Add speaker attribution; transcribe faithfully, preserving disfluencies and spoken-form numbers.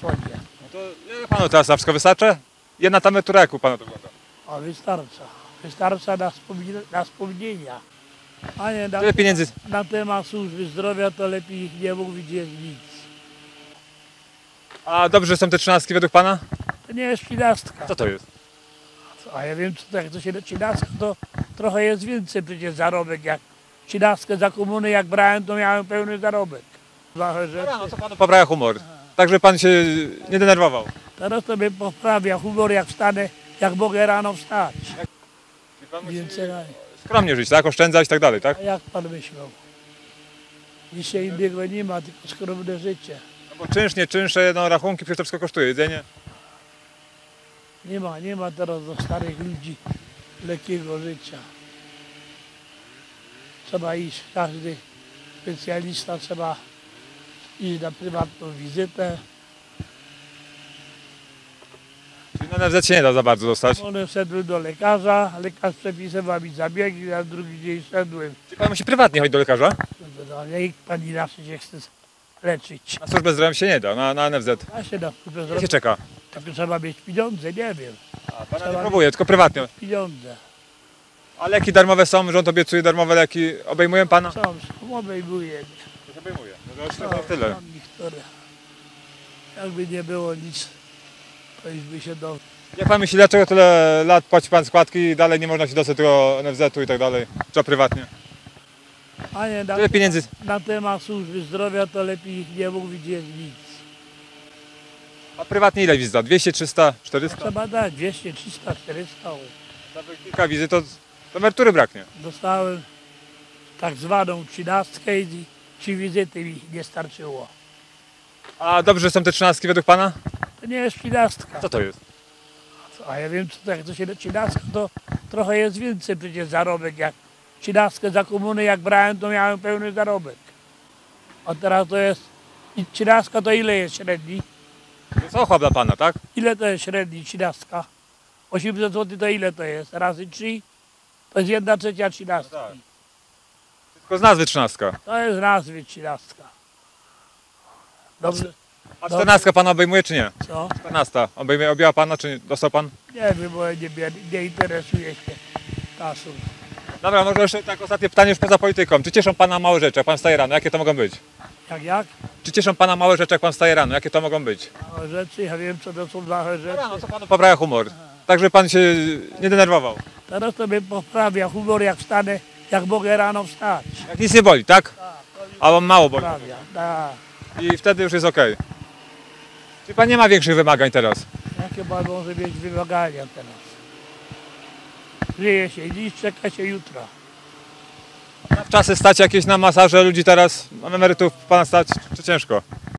Speaker 1: słonie.
Speaker 2: No to ile panu teraz na wszystko wystarczy? Jedna ta emerytura, jak u pana to wygląda?
Speaker 1: A wystarcza. Wystarcza na, wspomnienia, na wspomnienia. A nie na,
Speaker 2: Tyle pieniędzy.
Speaker 1: na temat służby zdrowia to lepiej nie mówić jest nic.
Speaker 2: A dobrze są te trzynastki według pana?
Speaker 1: To nie jest trzynastka.
Speaker 2: Co to jest?
Speaker 1: A ja wiem, co to, jak to się trzynastka, to trochę jest więcej przecież zarobek. Jak trzynastkę za komuny jak brałem, to miałem pełny zarobek. Trochę rzeczy.
Speaker 2: No to panu poprawia humor. Tak, żeby pan się nie denerwował.
Speaker 1: Teraz to mnie poprawia humor, jak wstanę, jak mogę rano wstać.
Speaker 2: Czyli pan musi
Speaker 1: Więcej.
Speaker 2: skromnie żyć, tak? Oszczędzać i tak dalej, tak?
Speaker 1: A jak pan myślał? Dzisiaj innego nie ma, tylko skromne życie.
Speaker 2: No bo czynsz, nie czynsze, no rachunki, przecież to wszystko kosztuje, jedzenie.
Speaker 1: Nie ma, nie ma teraz do starych ludzi lekkiego życia. Trzeba iść, każdy specjalista trzeba iść na prywatną wizytę.
Speaker 2: Czyli na N F Z się nie da za bardzo dostać.
Speaker 1: One szedłem do lekarza, lekarz przepisywał mi zabiegi, na drugi dzień szedłem.
Speaker 2: Czyli pan musi prywatnie chodzić do lekarza?
Speaker 1: No, jak pan inaczej się chce leczyć?
Speaker 2: Na służbę zdrowia się nie da, na, na N F Z.
Speaker 1: A się na służbę
Speaker 2: Jak się
Speaker 1: zrobić,
Speaker 2: czeka?
Speaker 1: tylko trzeba mieć pieniądze, nie wiem,
Speaker 2: A, pan nie
Speaker 1: Trzeba
Speaker 2: próbuje, tylko prywatnie.
Speaker 1: pieniądze.
Speaker 2: A leki darmowe są, rząd obiecuje darmowe leki. Obejmują pana?
Speaker 1: Są, są, obejmuje.
Speaker 2: To obejmuje. No to
Speaker 1: Są,
Speaker 2: już tyle.
Speaker 1: są niektóre. Jakby nie było nic, to już by się do...
Speaker 2: Jak pan myśli, dlaczego tyle lat płaci pan składki i dalej nie można się dostać do tego N F Z-u i tak dalej? Trzeba prywatnie.
Speaker 1: A nie, na,
Speaker 2: Tyle pieniędzy.
Speaker 1: na temat służby zdrowia to lepiej nie mówić jest nic.
Speaker 2: A prywatnie ile wizyta? dwieście, trzysta, czterysta?
Speaker 1: Trzeba dać dwieście, trzysta, czterysta.
Speaker 2: Nawet kilka wizyt, to, to emerytury braknie.
Speaker 1: Dostałem tak zwaną trzynastkę i trzy wizyty mi nie starczyło.
Speaker 2: A dobrze są te trzynastki według pana?
Speaker 1: To nie jest trzynastka.
Speaker 2: Co to jest?
Speaker 1: A ja wiem, co to, jak to się trzynastka, to trochę jest więcej przecież zarobek. Jak trzynastkę za komuny jak brałem, to miałem pełny zarobek. A teraz to jest, i trzynastka to ile jest średni?
Speaker 2: To jest ochłap dla pana, tak?
Speaker 1: Ile to jest średni trzynastka? osiemset złotych to ile to jest? Razy trzy? To jest jedna trzecia trzynastki.
Speaker 2: No tak. Tylko z nazwy trzynastka.
Speaker 1: To jest nazwy trzynastka. Dobrze,
Speaker 2: A czternastka pana obejmuje czy nie?
Speaker 1: co?
Speaker 2: czternasta. Obejmuje, objęła pana czy nie? Dostał pan?
Speaker 1: Nie wiem, bo ja nie, nie interesuje się kasą.
Speaker 2: Dobra, może jeszcze tak ostatnie pytanie już poza polityką. Czy cieszą pana małe rzeczy, jak pan wstaje rano? Jakie to mogą być?
Speaker 1: Jak, jak?
Speaker 2: Czy cieszą pana małe rzeczy, jak pan wstaje rano? Jakie to mogą być?
Speaker 1: Małe rzeczy, ja wiem, co to są małe rzeczy.
Speaker 2: No co panu poprawia humor. Tak, żeby pan się nie denerwował.
Speaker 1: Teraz to mnie poprawia humor, jak wstanę, jak mogę rano wstać.
Speaker 2: Jak nic nie boli, tak? A on mało boli.
Speaker 1: Poprawia, tak.
Speaker 2: I wtedy już jest okej. Czyli pan nie ma większych wymagań teraz?
Speaker 1: Jakie pan może mieć wymagania teraz? Żyje się dziś, czeka się jutro.
Speaker 2: W czasy stać jakieś na masaże ludzi teraz? Mam emerytów pana stać, czy ciężko?